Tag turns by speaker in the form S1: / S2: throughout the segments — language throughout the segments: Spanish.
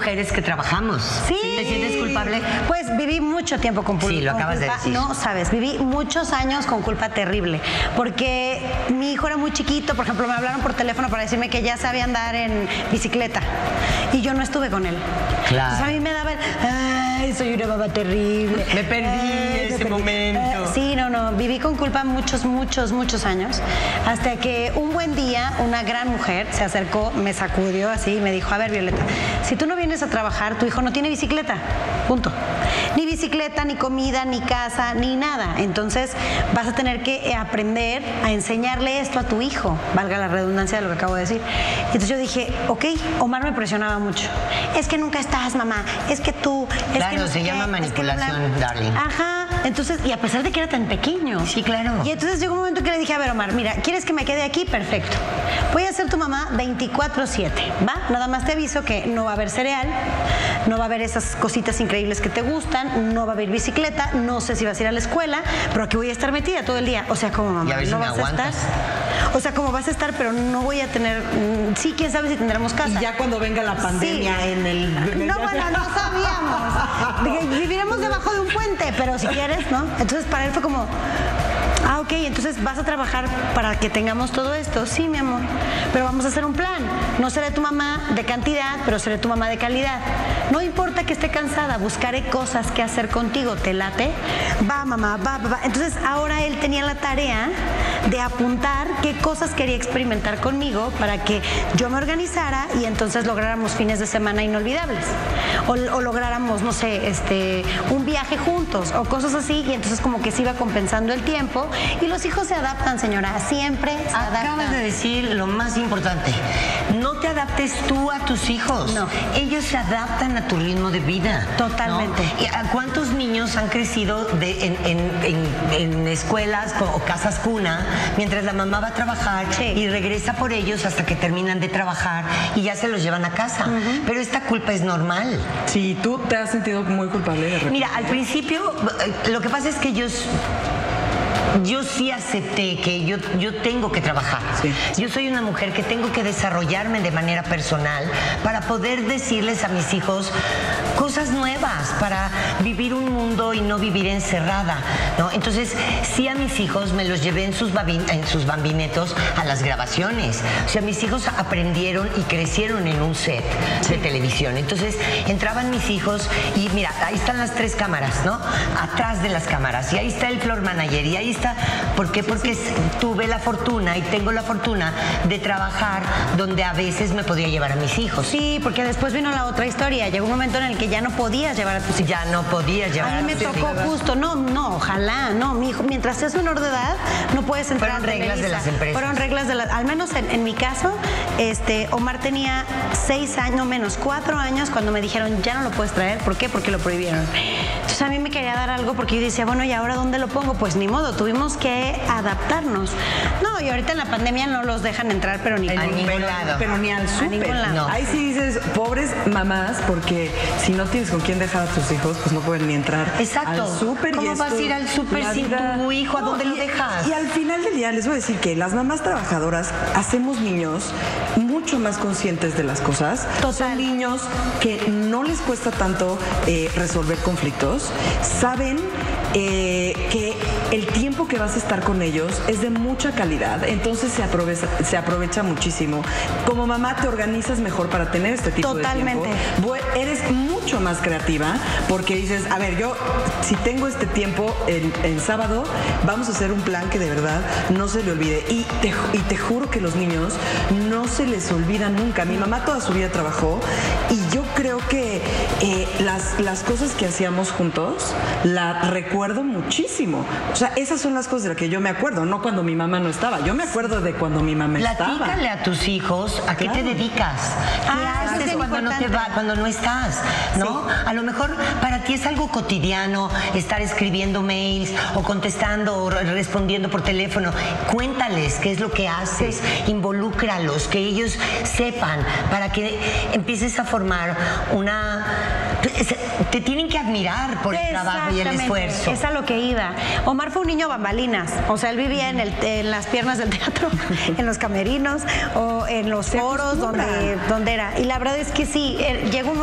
S1: mujeres que trabajamos.
S2: Sí.
S1: ¿Te sientes culpable?
S2: Pues viví mucho tiempo con culpa.
S1: Sí, lo acabas de decir.
S2: No, sabes, viví muchos años con culpa terrible. Porque mi hijo era muy chiquito, por ejemplo, me hablaron por teléfono para decirme que ya sabía andar en bicicleta. Y yo no estuve con él.
S1: Claro.
S2: Entonces a mí me daban, ay, soy una mamá terrible.
S1: Me perdí ese momento.
S2: Sí, no, viví con culpa muchos años. Hasta que un buen día, una gran mujer se acercó, me sacudió así y me dijo, a ver, Violeta, si tú no vienes a trabajar, tu hijo no tiene bicicleta. Punto. Ni bicicleta, ni comida, ni casa, ni nada. Entonces vas a tener que aprender a enseñarle esto a tu hijo, valga la redundancia de lo que acabo de decir. Entonces yo dije, ok, Omar me presionaba mucho. Es que nunca estás, mamá. Es que tú...
S1: Claro,
S2: que no
S1: se llama manipulación, darling.
S2: Ajá. Entonces, y a pesar de que era tan pequeño.
S1: Sí, claro.
S2: Y entonces llegó un momento que le dije, a ver, Omar, mira, ¿quieres que me quede aquí? Perfecto. Voy a ser tu mamá 24/7, ¿va? Nada más te aviso que no va a haber cereal, no va a haber esas cositas increíbles que te gustan, no va a haber bicicleta, no sé si vas a ir a la escuela, pero aquí voy a estar metida todo el día. O sea, como mamá,
S1: y a ver si
S2: no
S1: me
S2: vas
S1: aguantas.
S2: a estar. O sea, como vas a estar, pero no voy a tener... Sí, quién sabe si tendremos casa.
S3: Y ya cuando venga la pandemia
S2: Sí.
S3: en el...
S2: No, bueno, no sabíamos. Viviremos debajo de un puente, pero si quieres, ¿no? Entonces para él fue como... Ah, ok, entonces vas a trabajar para que tengamos todo esto. Sí, mi amor, pero vamos a hacer un plan. No seré tu mamá de cantidad, pero seré tu mamá de calidad. No importa que esté cansada, buscaré cosas que hacer contigo. ¿Te late? Va, mamá, va. Entonces ahora él tenía la tarea de apuntar qué cosas quería experimentar conmigo para que yo me organizara y entonces lográramos fines de semana inolvidables. O lográramos, no sé, un viaje juntos o cosas así, y entonces como que se iba compensando el tiempo. Y los hijos se adaptan, señora, siempre se adaptan.
S1: Acabas de decir lo más importante. No te adaptes tú a tus hijos.
S2: No.
S1: Ellos se adaptan a tu ritmo de vida.
S2: Totalmente.
S1: ¿No? ¿Y a cuántos niños han crecido en escuelas o casas cuna mientras la mamá va a trabajar y regresa por ellos hasta que terminan de trabajar y ya se los llevan a casa? Pero esta culpa es normal.
S3: Sí, tú te has sentido muy culpable de repente.
S1: Mira, al principio, lo que pasa es que yo sí acepté que yo tengo que trabajar.
S3: Sí.
S1: Yo soy una mujer que tengo que desarrollarme de manera personal para poder decirles a mis hijos cosas nuevas, para vivir un mundo y no vivir encerrada, ¿no? Entonces, sí, a mis hijos me los llevé en sus bambinetos a las grabaciones. O sea, mis hijos aprendieron y crecieron en un set de televisión. Entonces, entraban mis hijos y mira, ahí están las 3 cámaras, ¿no? Atrás de las cámaras. Y ahí está el floor manager. Y ahí está. ¿Por qué? Porque tuve la fortuna y tengo la fortuna de trabajar donde a veces me podía llevar a mis hijos.
S2: Sí, porque después vino la otra historia. Llegó un momento en el que ya no podías llevar a tus hijos.
S1: Ya no podías llevar
S2: a mí me
S1: tus
S2: tocó
S1: hijos.
S2: justo, no, ojalá, no, mi hijo, mientras seas menor de edad, no puedes entrar.
S1: Fueron reglas de las empresas.
S2: Fueron reglas de las, al menos en mi caso, Omar tenía 6 años, no menos, 4 años cuando me dijeron, ya no lo puedes traer. ¿Por qué? Porque lo prohibieron. Entonces a mí me quería dar algo porque yo decía, bueno, ¿y ahora dónde lo pongo? Pues ni modo, tuvimos que adaptarnos. No, y ahorita en la pandemia no los dejan entrar, pero ni
S1: a ningún lado.
S3: Pero ni al súper.
S2: ningún lado.
S1: No.
S3: Ahí sí dices, pobres mamás, porque si no tienes con quién dejar a tus hijos, pues no pueden ni entrar
S1: Exacto.
S3: al súper.
S1: ¿Cómo vas a ir al súper sin tu hijo? ¿A dónde lo dejas?
S3: Y al final del día les voy a decir que las mamás trabajadoras hacemos niños mucho más conscientes de las cosas.
S2: Total.
S3: Son niños que no les cuesta tanto resolver conflictos. Saben que el tiempo que vas a estar con ellos es de mucha calidad, entonces se aprovecha muchísimo. Como mamá te organizas mejor para tener este tipo
S2: Totalmente.
S3: de tiempo. Eres mucho más creativa porque dices, a ver, yo si tengo este tiempo en sábado, vamos a hacer un plan que de verdad no se le olvide. Y te juro que los niños no se les olvida nunca. Mi mamá toda su vida trabajó y yo creo que las cosas que hacíamos juntos la recuerdo muchísimo. O sea, esas son las cosas de las que yo me acuerdo, no cuando mi mamá no estaba. Yo me acuerdo de cuando mi mamá estaba.
S1: Platícale a tus hijos a qué te dedicas. ¿Qué haces
S2: es
S1: cuando no
S2: importante.
S1: cuando no estás? ¿No?
S2: Sí.
S1: A lo mejor para ti es algo cotidiano estar escribiendo mails o contestando o respondiendo por teléfono. Cuéntales qué es lo que haces, involúcralos, que ellos sepan, para que empieces a formar una... Te tienen que admirar por el trabajo y el esfuerzo.
S2: Es a lo que iba. Omar fue un niño bambalinas. O sea, él vivía en las piernas del teatro, en los camerinos o en los foros donde era. Y la verdad es que sí, llegó un momento en el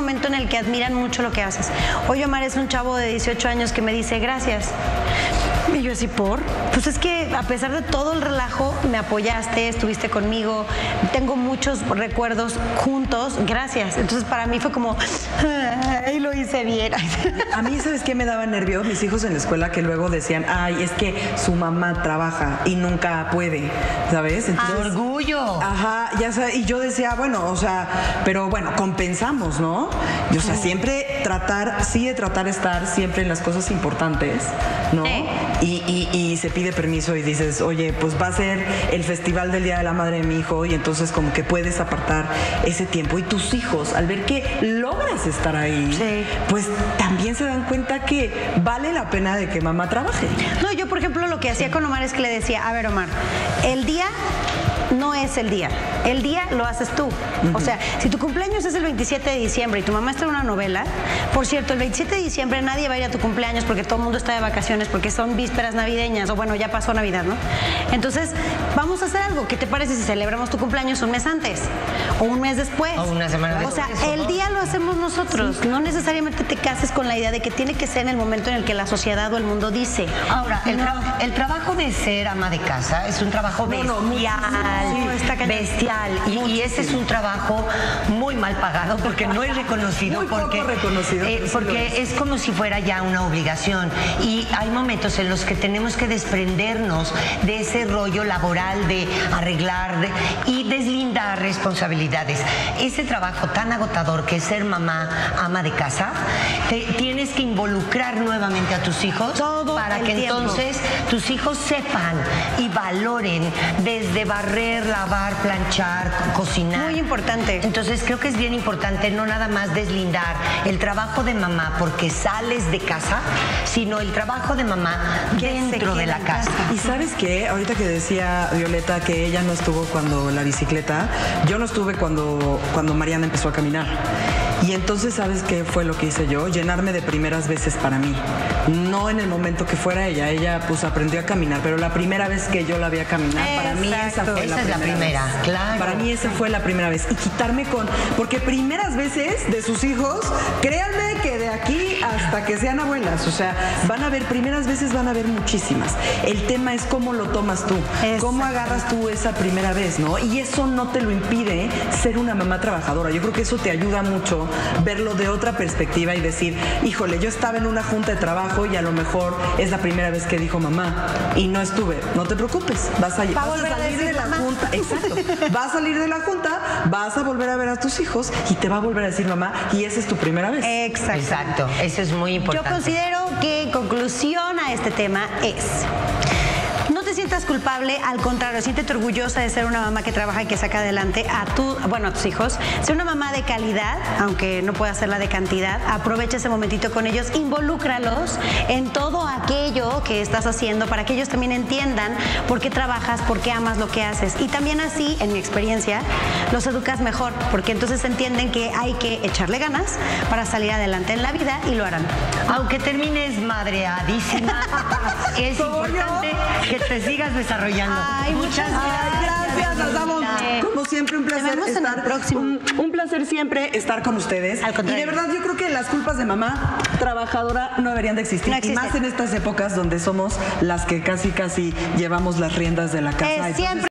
S2: y que admiran mucho lo que haces. Hoy Omar es un chavo de 18 años que me dice gracias. Y yo así, ¿por? Pues es que a pesar de todo el relajo, me apoyaste, estuviste conmigo, tengo muchos recuerdos juntos, gracias. Entonces para mí fue como, ay, lo hice bien.
S3: A mí, ¿sabes qué me daba nervio? Mis hijos en la escuela que luego decían, ay, es que su mamá trabaja y nunca puede, ¿sabes? Entonces,
S1: orgullo.
S3: Ajá, ya sabes, y yo decía, bueno, o sea, pero bueno, compensamos, ¿no? Y, o sea, siempre tratar de estar siempre en las cosas importantes, ¿no?
S2: Sí.
S3: Y se pide permiso y dices, oye, pues va a ser el festival del Día de la Madre de mi hijo y entonces como que puedes apartar ese tiempo. Y tus hijos, al ver que logras estar ahí,
S2: sí,
S3: pues también se dan cuenta que vale la pena de que mamá trabaje.
S2: No, yo por ejemplo lo que hacía con Omar es que le decía, a ver Omar, el día no es el día lo haces tú. O sea, si tu cumpleaños es el 27 de diciembre y tu mamá está en una novela, por cierto, el 27 de diciembre nadie va a ir a tu cumpleaños porque todo el mundo está de vacaciones, porque son vísperas navideñas, o bueno, ya pasó Navidad, ¿no? Entonces, vamos a hacer algo. ¿Qué te parece si celebramos tu cumpleaños un mes antes? O un mes después.
S1: O una semana después.
S2: O sea, el día lo hacemos nosotros. Sí. No necesariamente te cases con la idea de que tiene que ser en el momento en el que la sociedad o el mundo dice.
S1: Ahora, el trabajo de ser ama de casa es un trabajo bestial. Y ese es un trabajo muy mal pagado porque no es reconocido.
S3: Muy poco reconocido.
S1: Porque es como si fuera ya una obligación. Y hay momentos en los que tenemos que desprendernos de ese rollo laboral de arreglar y deslindar responsabilidades. Ese trabajo tan agotador que es ser mamá, ama de casa, tienes que involucrar nuevamente a tus hijos para que entonces tus hijos sepan y valoren desde barrer, lavar, planchar, cocinar.
S2: Muy importante.
S1: Entonces creo que es bien importante no nada más deslindar el trabajo de mamá porque sales de casa, sino el trabajo de mamá dentro de la casa.
S3: Y ¿sabes qué? Ahorita que decía Violeta que ella no estuvo cuando la bicicleta, yo no estuve cuando Mariana empezó a caminar. Y entonces, ¿sabes qué fue lo que hice yo? Llenarme de primeras veces para mí. No en el momento que fuera ella. Ella pues aprendió a caminar, pero la primera vez que yo la vi a caminar, para mí esa fue la primera vez.
S1: Claro.
S3: Para mí esa fue la primera vez. Y quitarme porque primeras veces de sus hijos, créanme que de aquí hasta que sean abuelas, o sea, primeras veces van a haber muchísimas. El tema es cómo lo tomas tú. Cómo agarras tú esa primera vez, ¿no? Y eso no te lo impide ser una mamá trabajadora. Yo creo que eso te ayuda mucho verlo de otra perspectiva y decir, híjole, yo estaba en una junta de trabajo y a lo mejor es la primera vez que dijo mamá y no estuve. No te preocupes, vas a salir de la junta. Exacto. Vas a salir de la junta, vas a volver a ver a tus hijos y te va a volver a decir mamá y esa es tu primera vez.
S1: Exacto. Eso es muy importante.
S2: Yo considero que en conclusión a este tema es: no te sientas culpable, al contrario, siéntete orgullosa de ser una mamá que trabaja y que saca adelante a tus hijos. Ser una mamá de calidad, aunque no pueda hacerla de cantidad. Aprovecha ese momentito con ellos, involúcralos en todo aquello que estás haciendo para que ellos también entiendan por qué trabajas, por qué amas lo que haces. Y también así, en mi experiencia, los educas mejor, porque entonces entienden que hay que echarle ganas para salir adelante en la vida y lo harán.
S1: Aunque termines madreadísima, es importante que te sigas desarrollando.
S2: Ay, muchas
S3: gracias. Nos damos, como siempre, un placer estar
S2: próximo.
S3: Un placer siempre estar con ustedes.
S2: Al contrario.
S3: Y de verdad yo creo que las culpas de mamá trabajadora no deberían de existir.
S2: No existen.
S3: Y más en estas épocas donde somos las que casi llevamos las riendas de la casa.
S2: Siempre